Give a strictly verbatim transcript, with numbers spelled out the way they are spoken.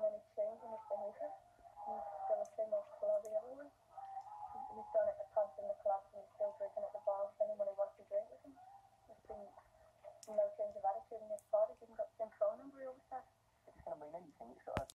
any change in his behaviour. He's still the same old clubby everyone. He's done it at pubs in the class and he's still drinking at the bar with anyone who wants to drink with him. There's been no change of attitude in his party. He's even got the same phone number he always has. It's going to mean anything. It's got to